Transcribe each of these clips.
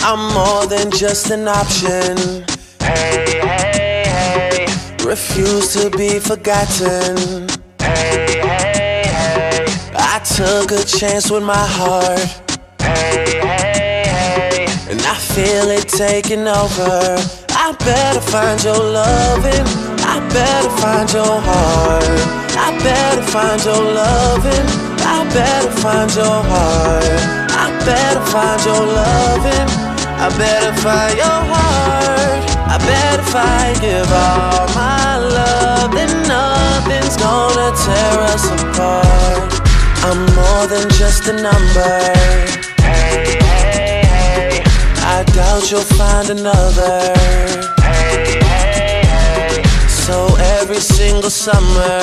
I'm more than just an option. Hey, hey, hey. Refuse to be forgotten. Hey, hey, hey. I took a chance with my heart. Hey, hey, hey. And I feel it taking over. I better find your loving. I better find your heart. I better find your loving. I better find your heart. I better find your loving. I better find your heart. I bet if I give all my love, then nothing's gonna tear us apart. I'm more than just a number. Hey, hey, hey. I doubt you'll find another. Hey, hey, hey. So every single summer,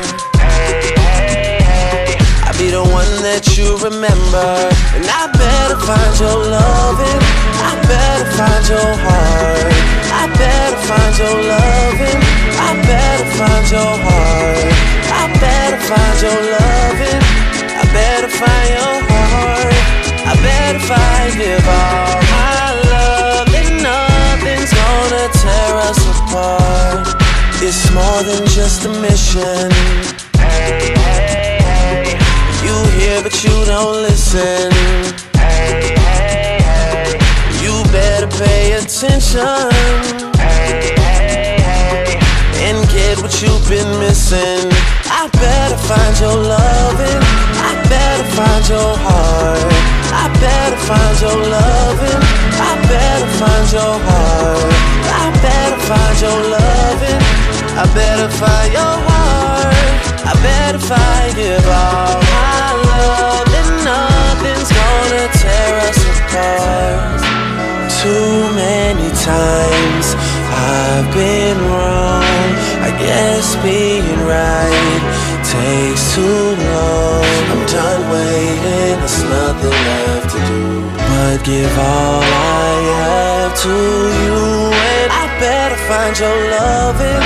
Hey, hey, hey. I'll be the one that you remember. And I better find your loving. I better find your heart. I better find your loving. I better find your heart. I better find your loving. I better find your heart. I bet if I give all my love, then nothing's gonna tear us apart. It's more than just a mission. Hey, hey, hey. You hear but you don't listen. Hey, hey, hey. You better pay attention Hey, hey, hey. and get what you've been missing. I better find your loving. I better find your heart. I better find your loving. I better find your heart. I better find your loving. I better find your heart. I bet if I give all my love, then nothing's gonna tear us apart. Too many times I've been wrong. I guess being right takes too long. I'm done waiting, there's nothing left to do but give all I have to you. And I better find your loving.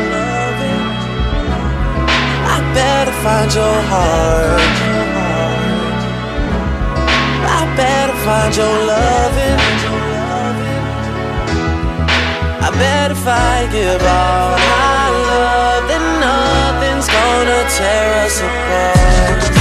I better find your heart. I better find your loving. I bet if I give all my love, then nothing's gonna tear us apart.